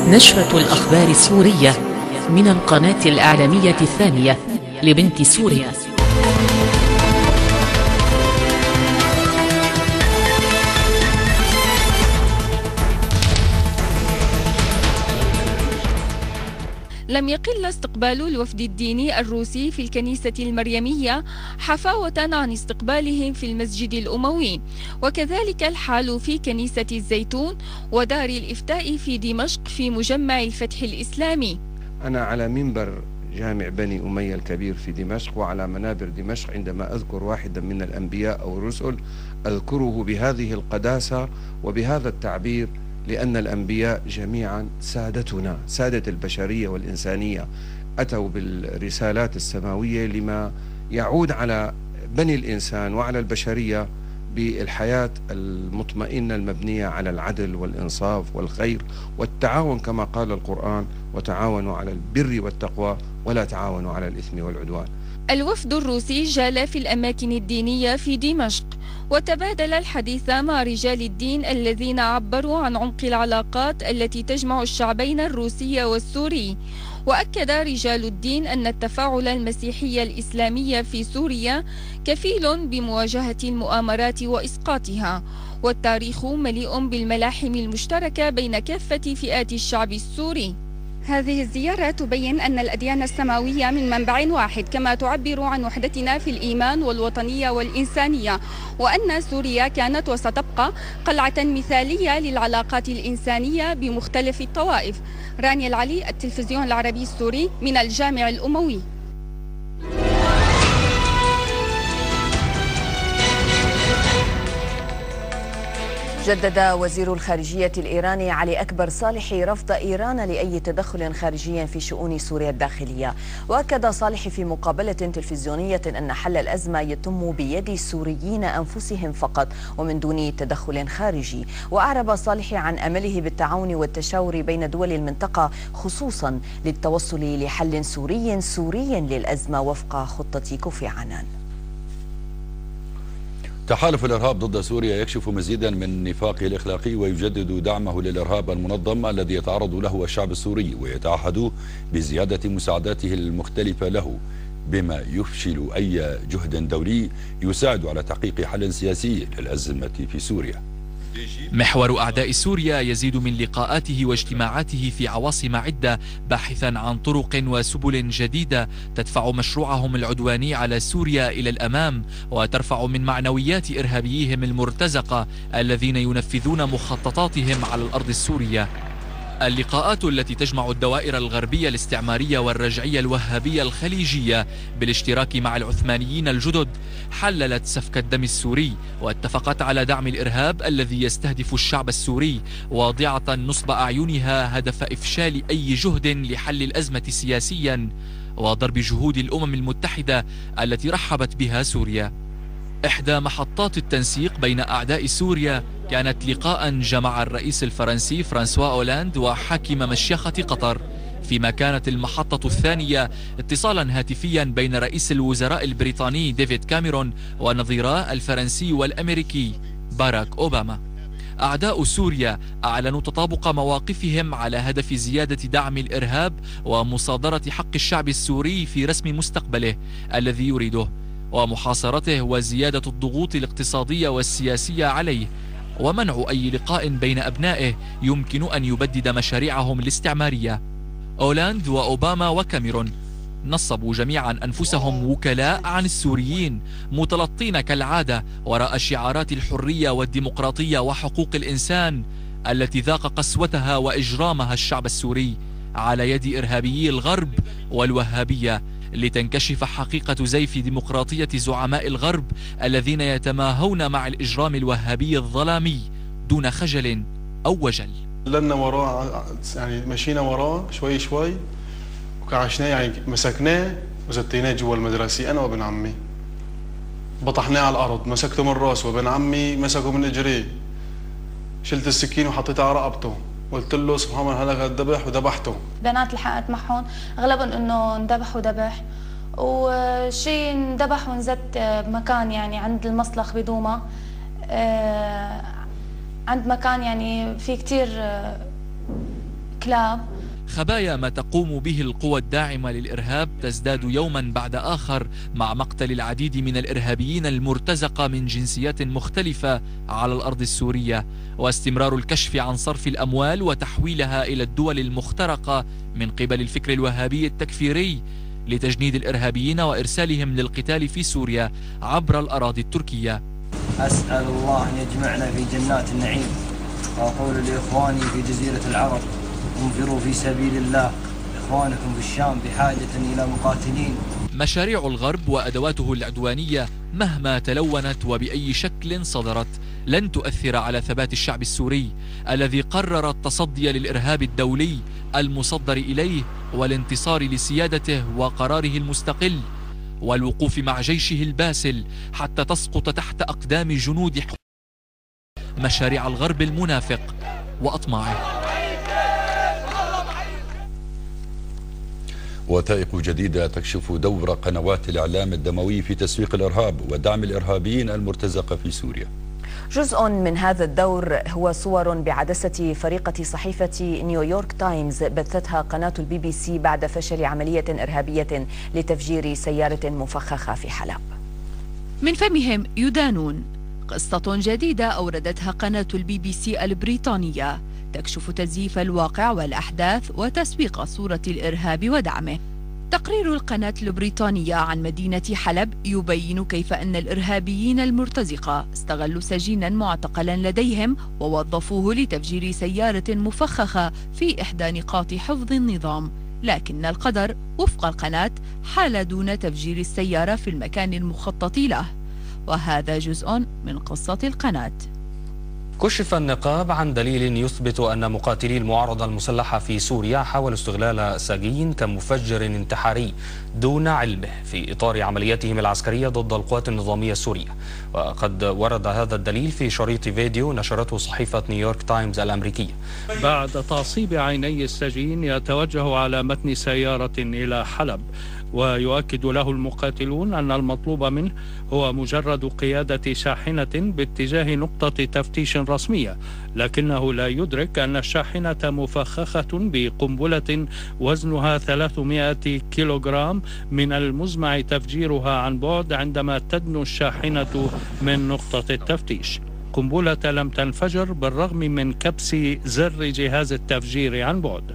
نشرة الأخبار السورية من القناة الإعلامية الثانية لبنت سوريا. لم يقل استقبال الوفد الديني الروسي في الكنيسة المريمية حفاوة عن استقبالهم في المسجد الأموي، وكذلك الحال في كنيسة الزيتون ودار الإفتاء في دمشق في مجمع الفتح الإسلامي. أنا على منبر جامع بني أمية الكبير في دمشق وعلى منابر دمشق عندما أذكر واحدا من الأنبياء أو الرسل أذكره بهذه القداسة وبهذا التعبير، لأن الأنبياء جميعا سادتنا، سادة البشرية والإنسانية، أتوا بالرسالات السماوية لما يعود على بني الإنسان وعلى البشرية بالحياة المطمئنة المبنية على العدل والإنصاف والخير والتعاون، كما قال القرآن: وتعاونوا على البر والتقوى ولا تعاونوا على الإثم والعدوان. الوفد الروسي جال في الأماكن الدينية في دمشق وتبادل الحديث مع رجال الدين الذين عبروا عن عمق العلاقات التي تجمع الشعبين الروسي والسوري. وأكد رجال الدين أن التفاعل المسيحي الإسلامي في سوريا كفيل بمواجهة المؤامرات وإسقاطها، والتاريخ مليء بالملاحم المشتركة بين كافة فئات الشعب السوري. هذه الزيارة تبين أن الأديان السماوية من منبع واحد، كما تعبر عن وحدتنا في الإيمان والوطنية والإنسانية، وأن سوريا كانت وستبقى قلعة مثالية للعلاقات الإنسانية بمختلف الطوائف. رانيا العلي، التلفزيون العربي السوري من الجامع الأموي. جدد وزير الخارجية الإيراني علي أكبر صالح رفض إيران لأي تدخل خارجي في شؤون سوريا الداخلية. وأكد صالح في مقابلة تلفزيونية أن حل الأزمة يتم بيد السوريين أنفسهم فقط ومن دون تدخل خارجي. وأعرب صالح عن أمله بالتعاون والتشاور بين دول المنطقة، خصوصا للتوصل لحل سوري للأزمة وفق خطة كوفي عنان. تحالف الإرهاب ضد سوريا يكشف مزيدا من نفاقه الإخلاقي ويجدد دعمه للإرهاب المنظم الذي يتعرض له الشعب السوري، ويتعهد بزيادة مساعداته المختلفة له، بما يفشل أي جهد دولي يساعد على تحقيق حل سياسي للأزمة في سوريا. محور أعداء سوريا يزيد من لقاءاته واجتماعاته في عواصم عدة، باحثا عن طرق وسبل جديدة تدفع مشروعهم العدواني على سوريا إلى الأمام وترفع من معنويات إرهابيهم المرتزقة الذين ينفذون مخططاتهم على الأرض السورية. اللقاءات التي تجمع الدوائر الغربية الاستعمارية والرجعية الوهابية الخليجية بالاشتراك مع العثمانيين الجدد حللت سفك الدم السوري، واتفقت على دعم الإرهاب الذي يستهدف الشعب السوري، واضعة نصب أعينها هدف إفشال أي جهد لحل الأزمة سياسيا وضرب جهود الأمم المتحدة التي رحبت بها سوريا. إحدى محطات التنسيق بين أعداء سوريا كانت لقاء جمع الرئيس الفرنسي فرانسوا أولاند وحاكم مشيخة قطر، فيما كانت المحطة الثانية اتصالا هاتفيا بين رئيس الوزراء البريطاني ديفيد كاميرون ونظيراه الفرنسي والأمريكي باراك أوباما. أعداء سوريا أعلنوا تطابق مواقفهم على هدف زيادة دعم الإرهاب ومصادرة حق الشعب السوري في رسم مستقبله الذي يريده، ومحاصرته وزيادة الضغوط الاقتصادية والسياسية عليه، ومنع أي لقاء بين أبنائه يمكن أن يبدد مشاريعهم الاستعمارية. أولاند وأوباما وكاميرون نصبوا جميعا أنفسهم وكلاء عن السوريين، متلطين كالعادة وراء شعارات الحرية والديمقراطية وحقوق الإنسان التي ذاق قسوتها وإجرامها الشعب السوري على يد إرهابيي الغرب والوهابية، لتنكشف حقيقة زيف ديمقراطية زعماء الغرب الذين يتماهون مع الإجرام الوهابي الظلامي دون خجل أو وجل. لنا وراه، يعني مشينا وراه شوي شوي وكعشناه، يعني مسكناه وزتيناه جوا المدرسة أنا وابن عمي، بطحناه على الأرض، مسكته من راسه وابن عمي مسكه من إجريه، شلت السكين وحطيتها على رقبته، قلت له سبحان الله هذا ذبح وذبحته. بنات لحقت معهم اغلبهم انه انذبح وذبح، وشي انذبح ونزت بمكان يعني عند المصلخ بدوما، عند مكان يعني في كتير كلاب. خبايا ما تقوم به القوى الداعمة للإرهاب تزداد يوما بعد آخر مع مقتل العديد من الإرهابيين المرتزقة من جنسيات مختلفة على الأرض السورية، واستمرار الكشف عن صرف الأموال وتحويلها إلى الدول المخترقة من قبل الفكر الوهابي التكفيري لتجنيد الإرهابيين وإرسالهم للقتال في سوريا عبر الأراضي التركية. أسأل الله أن يجمعنا في جنات النعيم، وأقول لإخواني في جزيرة العرب انفروا في سبيل الله، إخوانكم في الشام بحاجة إلى مقاتلين. مشاريع الغرب وأدواته العدوانية مهما تلونت وبأي شكل صدرت لن تؤثر على ثبات الشعب السوري الذي قرر التصدي للإرهاب الدولي المصدر إليه والانتصار لسيادته وقراره المستقل والوقوف مع جيشه الباسل حتى تسقط تحت أقدام جنود مشاريع الغرب المنافق وأطماعه. وثائق جديدة تكشف دور قنوات الإعلام الدموي في تسويق الإرهاب ودعم الإرهابيين المرتزقة في سوريا. جزء من هذا الدور هو صور بعدسة فريقة صحيفة نيويورك تايمز بثتها قناة البي بي سي بعد فشل عملية إرهابية لتفجير سيارة مفخخة في حلب. من فمهم يدانون، قصة جديدة أوردتها قناة البي بي سي البريطانية تكشف تزييف الواقع والأحداث وتسويق صورة الإرهاب ودعمه. تقرير القناة البريطانية عن مدينة حلب يبين كيف أن الإرهابيين المرتزقة استغلوا سجينا معتقلا لديهم ووظفوه لتفجير سيارة مفخخة في إحدى نقاط حفظ النظام، لكن القدر وفق القناة حال دون تفجير السيارة في المكان المخطط له، وهذا جزء من قصة القناة. كشف النقاب عن دليل يثبت أن مقاتلي المعارضة المسلحة في سوريا حاولوا استغلال سجين كمفجر انتحاري دون علمه في إطار عملياتهم العسكرية ضد القوات النظامية السورية، وقد ورد هذا الدليل في شريط فيديو نشرته صحيفة نيويورك تايمز الأمريكية. بعد تعصيب عيني السجين يتوجه على متن سيارة إلى حلب، ويؤكد له المقاتلون أن المطلوب منه هو مجرد قيادة شاحنة باتجاه نقطة تفتيش رسمية، لكنه لا يدرك أن الشاحنة مفخخة بقنبلة وزنها 300 كيلوغرام من المزمع تفجيرها عن بعد عندما تدنو الشاحنة من نقطة التفتيش. قنبلة لم تنفجر بالرغم من كبس زر جهاز التفجير عن بعد.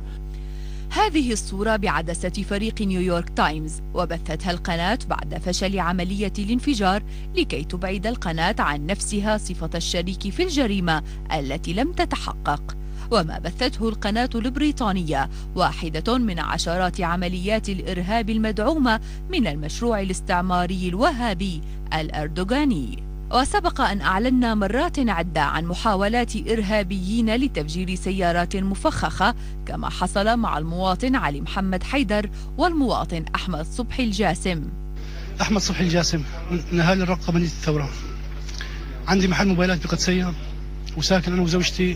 هذه الصورة بعدسة فريق نيويورك تايمز وبثتها القناة بعد فشل عملية الانفجار لكي تبعد القناة عن نفسها صفة الشريك في الجريمة التي لم تتحقق. وما بثته القناة البريطانية واحدة من عشرات عمليات الإرهاب المدعومة من المشروع الاستعماري الوهابي الأردوغاني. وسبق أن أعلنا مرات عدة عن محاولات إرهابيين لتفجير سيارات مفخخة، كما حصل مع المواطن علي محمد حيدر والمواطن أحمد صبحي الجاسم. أحمد صبحي الجاسم من أهالي الرقة مدينة الثورة. عندي محل موبايلات بقدسية وساكن أنا وزوجتي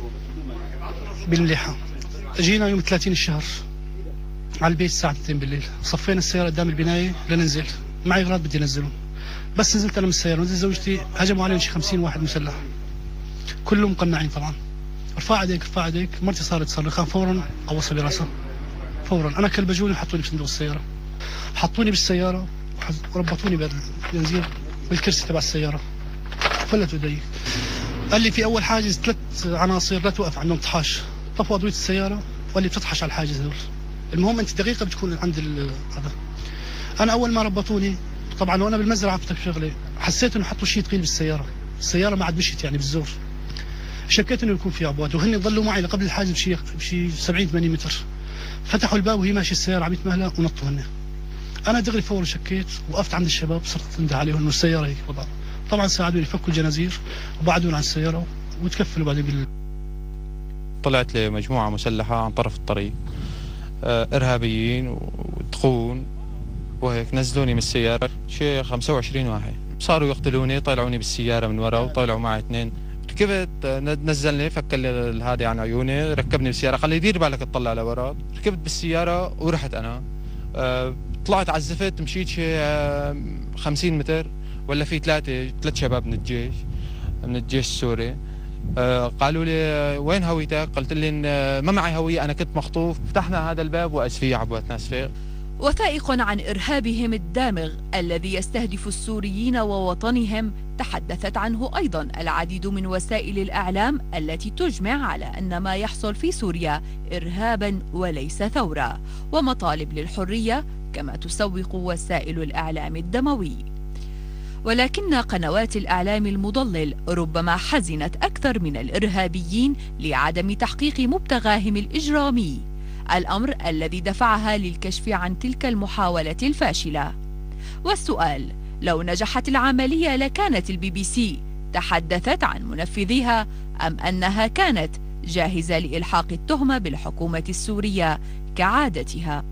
بالمليحة. جينا يوم 30 الشهر على البيت الساعة 2 بالليل، صفينا السيارة قدام البناية لننزل، معي أغراض بدي أنزلهم، بس نزلت انا من السياره ونزلت زوجتي هجموا علينا شي 50 واحد مسلح كلهم مقنعين طبعا. ارفع ايديك ارفع ايديك، مرتي صارت تصرخ فورا قوصها براسها فورا. انا كلبجوني وحطوني بصندوق السياره، حطوني بالسياره وربطوني بالبنزين بالكرسي تبع السياره، فلتوا ايدي. قال لي في اول حاجز 3 عناصر لا توقف عندهم طحاش، طفوا اضويه السياره وقال لي بتطحش على الحاجز هذول. المهم انت دقيقه بتكون عند هذا. انا اول ما ربطوني طبعا وانا بالمزرعه افتك شغله، حسيت انه حطوا شيء ثقيل بالسياره، السياره ما عاد مشيت يعني بالزور، شكيت انه يكون في عبوات، وهن ضلوا معي لقبل الحاجز بشي 70 80 متر. فتحوا الباب وهي ماشيه السياره عم يتمهلها ونطوا هن. انا دغري فورا شكيت، وقفت عند الشباب صرت انده عليهم انه السياره هيك وضع. طبعا ساعدوني يفكوا الجنازير وبعدونا عن السياره وتكفلوا بعدين طلعت لي مجموعه مسلحه عن طرف الطريق، ارهابيين ودخون وهيك، نزلوني من السيارة شيء 25 واحد، صاروا يقتلوني، طلعوني بالسيارة من ورا وطلعوا معي 2. ركبت نزلني فك هذه عن عيوني، ركبني بالسيارة، قال لي دير بالك تطلع لورا. ركبت بالسيارة ورحت أنا، طلعت عزفت، مشيت شيء 50 متر ولا في 3 شباب من الجيش السوري قالوا لي وين هويتك؟ قلت لهم ما معي هوية، أنا كنت مخطوف. فتحنا هذا الباب وأسفية عبوة ناس فيه. وثائق عن إرهابهم الدامغ الذي يستهدف السوريين ووطنهم تحدثت عنه أيضا العديد من وسائل الإعلام التي تجمع على أن ما يحصل في سوريا إرهابا وليس ثورة ومطالب للحرية كما تسوق وسائل الإعلام الدموي. ولكن قنوات الإعلام المضلل ربما حزنت أكثر من الإرهابيين لعدم تحقيق مبتغاهم الإجرامي، الأمر الذي دفعها للكشف عن تلك المحاولة الفاشلة. والسؤال: لو نجحت العملية لكانت الBBC تحدثت عن منفذيها أم أنها كانت جاهزة لإلحاق التهمة بالحكومة السورية كعادتها؟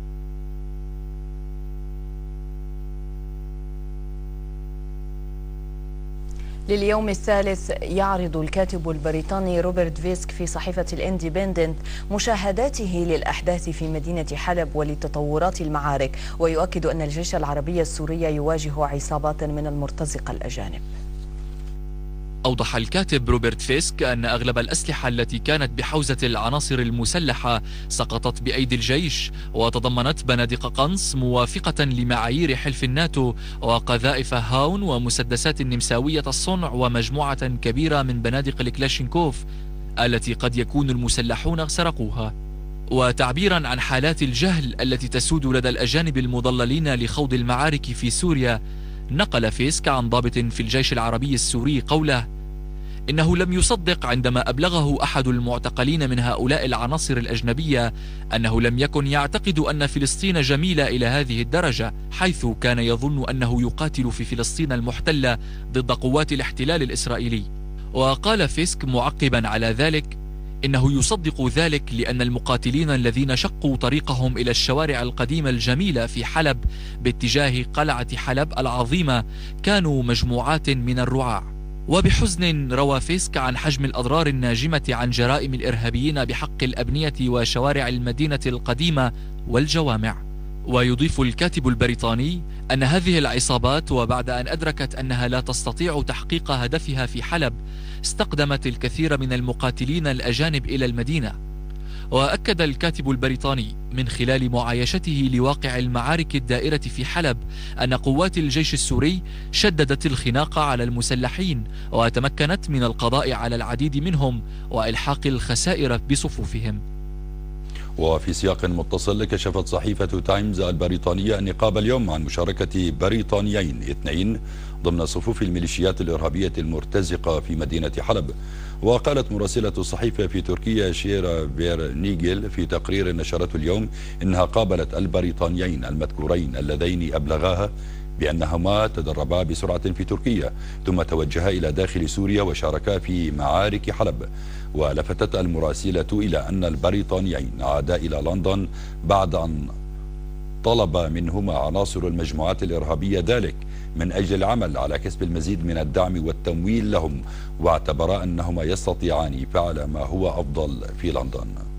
لليوم الثالث يعرض الكاتب البريطاني روبرت فيسك في صحيفة الاندبندنت مشاهداته للأحداث في مدينة حلب ولتطورات المعارك، ويؤكد أن الجيش العربي السوري يواجه عصابات من المرتزقة الأجانب. أوضح الكاتب روبرت فيسك أن أغلب الأسلحة التي كانت بحوزة العناصر المسلحة سقطت بأيدي الجيش، وتضمنت بنادق قنص موافقة لمعايير حلف الناتو وقذائف هاون ومسدسات نمساوية الصنع ومجموعة كبيرة من بنادق الكلاشينكوف التي قد يكون المسلحون سرقوها. وتعبيرا عن حالات الجهل التي تسود لدى الأجانب المضللين لخوض المعارك في سوريا، نقل فيسك عن ضابط في الجيش العربي السوري قوله: إنه لم يصدق عندما أبلغه أحد المعتقلين من هؤلاء العناصر الأجنبية أنه لم يكن يعتقد أن فلسطين جميلة إلى هذه الدرجة، حيث كان يظن أنه يقاتل في فلسطين المحتلة ضد قوات الاحتلال الإسرائيلي. وقال فيسك معقبا على ذلك: إنه يصدق ذلك لأن المقاتلين الذين شقوا طريقهم إلى الشوارع القديمة الجميلة في حلب باتجاه قلعة حلب العظيمة كانوا مجموعات من الرعاع. وبحزن روى فيسك عن حجم الأضرار الناجمة عن جرائم الإرهابيين بحق الأبنية وشوارع المدينة القديمة والجوامع. ويضيف الكاتب البريطاني أن هذه العصابات وبعد أن أدركت أنها لا تستطيع تحقيق هدفها في حلب استقدمت الكثير من المقاتلين الأجانب إلى المدينة. وأكد الكاتب البريطاني من خلال معايشته لواقع المعارك الدائرة في حلب أن قوات الجيش السوري شددت الخناق على المسلحين وتمكنت من القضاء على العديد منهم وإلحاق الخسائر بصفوفهم. وفي سياق متصل، كشفت صحيفة تايمز البريطانية النقاب اليوم عن مشاركة بريطانيين 2 ضمن صفوف الميليشيات الإرهابية المرتزقة في مدينة حلب. وقالت مراسلة الصحيفة في تركيا شيرا فيرنيجل في تقرير نشرته اليوم إنها قابلت البريطانيين المذكورين اللذين أبلغاها بأنهما تدربا بسرعة في تركيا ثم توجها إلى داخل سوريا وشاركا في معارك حلب. ولفتت المراسلة إلى أن البريطانيين عادا إلى لندن بعد أن طلب منهما عناصر المجموعات الإرهابية ذلك من أجل العمل على كسب المزيد من الدعم والتمويل لهم، واعتبرا أنهما يستطيعان فعل ما هو أفضل في لندن.